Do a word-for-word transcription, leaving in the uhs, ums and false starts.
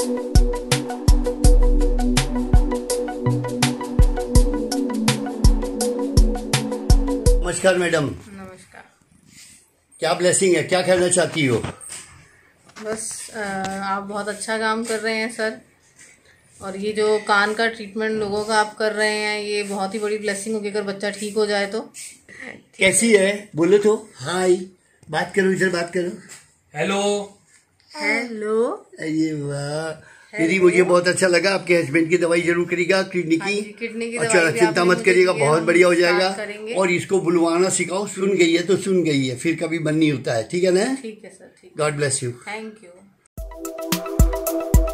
नमस्कार मैडम। नमस्कार। क्या ब्लेसिंग है, क्या कहना चाहती हो? बस आ, आप बहुत अच्छा काम कर रहे हैं सर, और ये जो कान का ट्रीटमेंट लोगों का आप कर रहे हैं ये बहुत ही बड़ी ब्लेसिंग होगी अगर बच्चा ठीक हो जाए तो। कैसी है बोलो तो। हाय, बात करो, इधर बात करो। Hello hello. अरे वाह दीदी, मुझे बहुत अच्छा लगा। आपके हस्बैंड की दवाई जरूर करिएगा, किडनी हाँ की। जी, किडनी की अच्छा, दवाई भी चिंता आपने मत मुझे करिएगा, दी है, बहुत हम बढ़िया हो स्टार्ट जाएगा। करेंगे। और इसको बुलवाना सिखाओ, सुन गई है तो सुन गई है, फिर कभी मन नहीं होता है। ठीक है ना? ठीक है सर, ठीक। God bless you. Thank you.